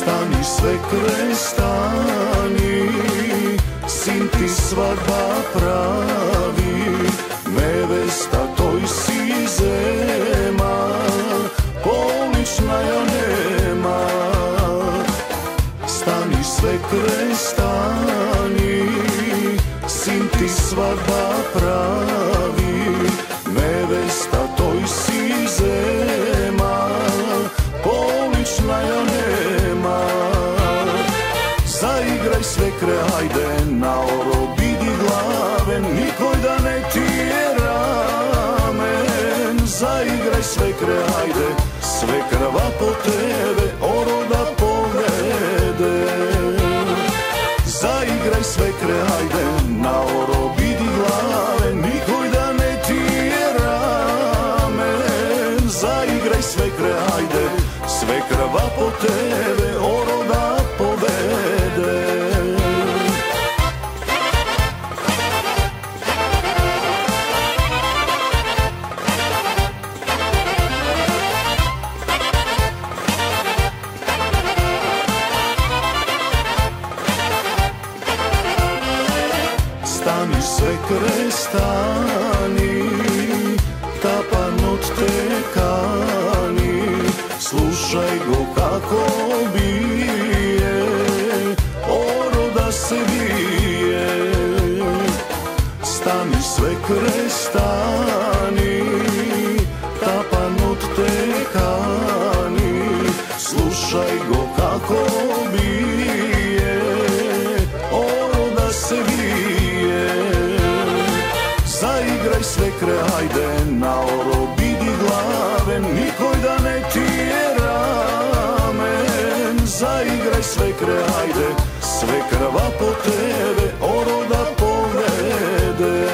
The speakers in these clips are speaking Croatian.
Stani svekre stani, sin ti svadba pravi, nevesta toj si zema, polična ja nema. Stani svekre stani, sin ti svadba pravi, nevesta toj si zema, polična ja nema. Zaigraj svekre, hajde, na oro bidi glaven, nikoj da ne tjera men. Zaigraj svekre, hajde, svekrva po tebe, oro da povede. Zaigraj svekre, hajde, na oro bidi glaven, nikoj da ne tjera men. Zaigraj svekre, hajde, svekrva po tebe, oro da povede. Stani svekre stani, tapan od te kani, slušaj go kako bije, oro da se bije. Stani svekre stani, tapan od te kani, slušaj go kako bije, oro da se bije. Zaigraj svekre, hajde, na oro bidi glaven, nikoj da ne tjera men. Zaigraj svekre, hajde, svekrva po tebe, oro da povede.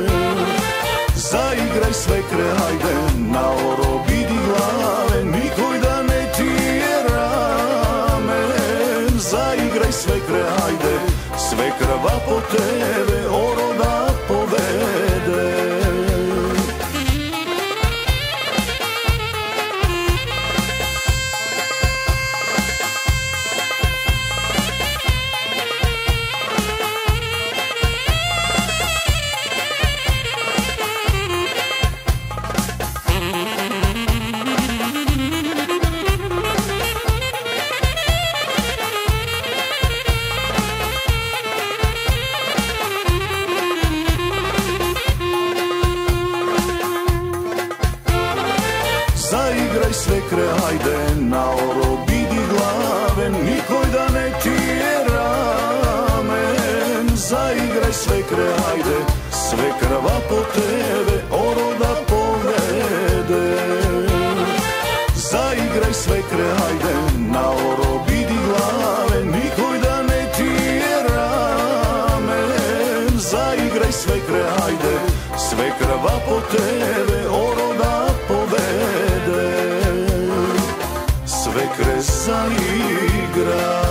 Zaigraj svekre, hajde, na oro bidi glaven, nikoj da ne tjera men. Zaigraj svekre, hajde, svekrva po tebe, oro da povede. Zaigraj svekre, hajde, na oro bidi glaven, nikoj da ne tjera men. Zaigraj svekre, hajde, svekrva po tebe, oro da povede. Zaigraj svekre, hajde, na oro bidi glaven, nikoj da ne tjera men. Zaigraj svekre, hajde, svekrva po tebe, oro da povede. Svekre zaigraj.